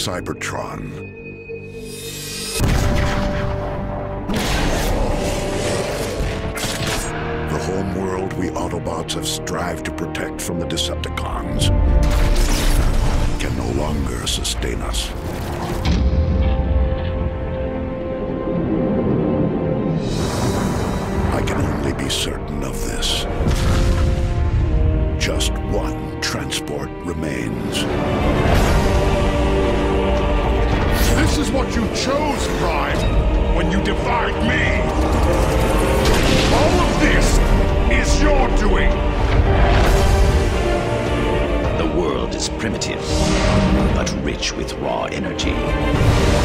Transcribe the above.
Cybertron. The home world we Autobots have strived to protect from the Decepticons can no longer sustain us. I can only be certain of this. Just one transport remains. This is what you chose, Prime, when you defied me! All of this is your doing! The world is primitive, but rich with raw energy.